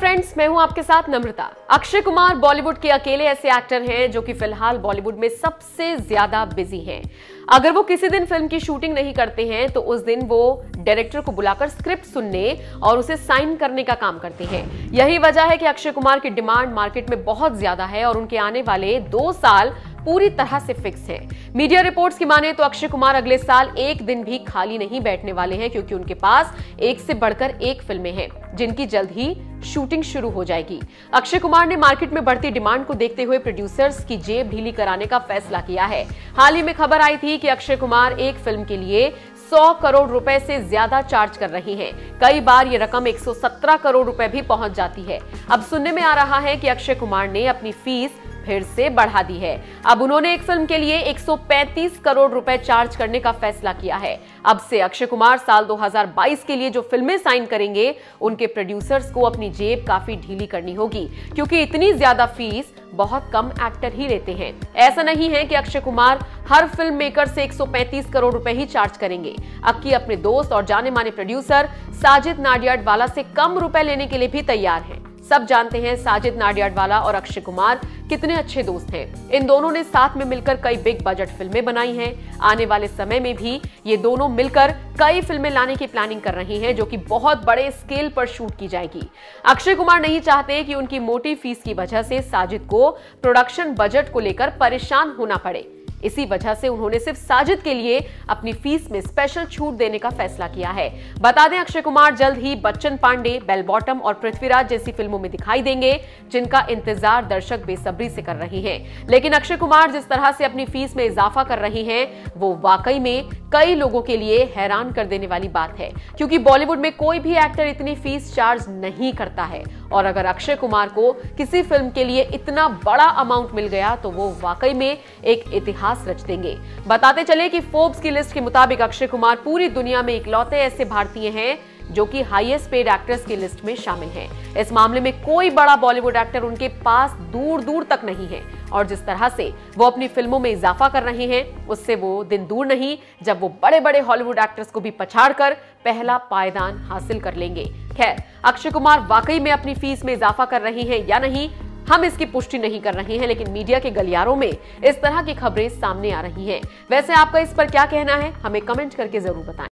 Friends, मैं हूं आपके साथ नम्रता। अक्षय कुमार बॉलीवुड के अकेले ऐसे एक्टर हैं जो कि फिलहाल बॉलीवुड में सबसे ज्यादा बिजी हैं। अगर वो किसी दिन फिल्म की शूटिंग नहीं करते हैं तो उस दिन वो डायरेक्टर को बुलाकर स्क्रिप्ट सुनने और उसे साइन करने का काम करते हैं। यही वजह है कि अक्षय कुमार की डिमांड मार्केट में बहुत ज्यादा है और उनके आने वाले 2 साल पूरी तरह से फिक्स है। मीडिया रिपोर्ट्स की माने तो अक्षय कुमार अगले साल एक दिन भी खाली नहीं बैठने वाले हैं, क्योंकि उनके पास एक से बढ़कर एक फिल्में हैं जिनकी जल्द ही शूटिंग शुरू हो जाएगी। अक्षय कुमार ने मार्केट में बढ़ती डिमांड को देखते हुए प्रोड्यूसर्स की जेब ढीली कराने का फैसला किया है। हाल ही में खबर आई थी कि अक्षय कुमार एक फिल्म के लिए 100 करोड़ रुपए से ज्यादा चार्ज कर रही हैं। कई बार ये रकम 117 करोड़ रुपए भी पहुंच जाती है। अब सुनने में आ रहा है कि अक्षय कुमार ने अपनी फीस फिर से बढ़ा दी है। अब उन्होंने एक फिल्म के लिए 135 करोड़ रुपए चार्ज करने का फैसला किया है। अब से अक्षय कुमार साल 2022 के लिए जो फिल्में साइन करेंगे, उनके प्रोड्यूसर्स को अपनी जेब काफी ढीली करनी होगी, क्योंकि इतनी ज्यादा फीस बहुत कम एक्टर ही लेते हैं। ऐसा नहीं है कि अक्षय कुमार हर फिल्म मेकर से 135 करोड़ रुपए ही चार्ज करेंगे। अक्की अपने दोस्त और जाने माने प्रोड्यूसर साजिद नाडियाडवाला से कम रुपए लेने के लिए भी तैयार हैं। सब जानते हैं साजिद नाडियाडवाला और अक्षय कुमार कितने अच्छे दोस्त हैं। इन दोनों ने साथ में मिलकर कई बिग बजट फिल्में बनाई हैं। आने वाले समय में भी ये दोनों मिलकर कई फिल्में लाने की प्लानिंग कर रही हैं, जो कि बहुत बड़े स्केल पर शूट की जाएगी। अक्षय कुमार नहीं चाहते कि उनकी मोटी फीस की वजह से साजिद को प्रोडक्शन बजट को लेकर परेशान होना पड़े। इसी वजह से उन्होंने सिर्फ साजिद के लिए अपनी फीस में स्पेशल छूट देने का फैसला किया है। बता दें, अक्षय कुमार जल्द ही बच्चन पांडे, बेल बॉटम और पृथ्वीराज जैसी फिल्मों में दिखाई देंगे, जिनका इंतजार दर्शक बेसब्री से कर रहे हैं। लेकिन अक्षय कुमार जिस तरह से अपनी फीस में इजाफा कर रहे हैं, वो वाकई में कई लोगों के लिए हैरान कर देने वाली बात है, क्योंकि बॉलीवुड में कोई भी एक्टर इतनी फीस चार्ज नहीं करता है। और अगर अक्षय कुमार को किसी फिल्म के लिए इतना बड़ा अमाउंट मिल गया तो वो वाकई में एक इतिहास रच देंगे। बताते चले कि फोर्ब्स की लिस्ट के मुताबिक अक्षय कुमार पूरी दुनिया में इकलौते ऐसे भारतीय हैं जो कि हाईएस्ट पेड एक्टर्स की लिस्ट में शामिल हैं। इस मामले में कोई बड़ा बॉलीवुड एक्टर उनके पास दूर दूर तक नहीं है, और जिस तरह से वो अपनी फिल्मों में इजाफा कर रहे हैं, उससे वो दिन दूर नहीं जब वो बड़े बड़े हॉलीवुड एक्टर्स को भी पछाड़कर पहला पायदान हासिल कर लेंगे। खैर, अक्षय कुमार वाकई में अपनी फीस में इजाफा कर रही हैं या नहीं, हम इसकी पुष्टि नहीं कर रहे हैं, लेकिन मीडिया के गलियारों में इस तरह की खबरें सामने आ रही हैं। वैसे आपका इस पर क्या कहना है, हमें कमेंट करके जरूर बताएं।